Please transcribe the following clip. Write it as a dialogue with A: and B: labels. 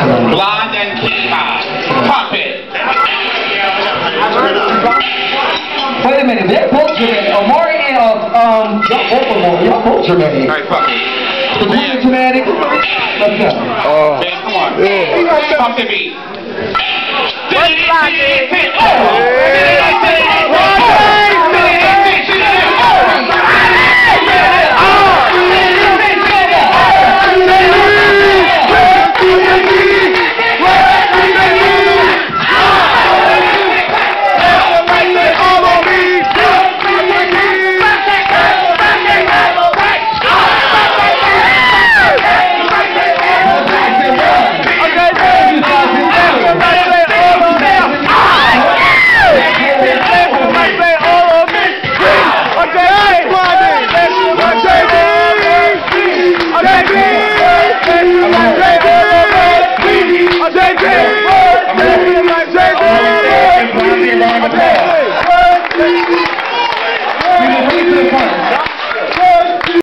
A: Blonde and Kipa. Pump it.
B: Wait a minute, they're both Germanic. Omari and y'all both Germanic.
A: Alright, fuck it.
B: The Queen is Germanic. Let's go.
A: Man, come on. Pump the beat.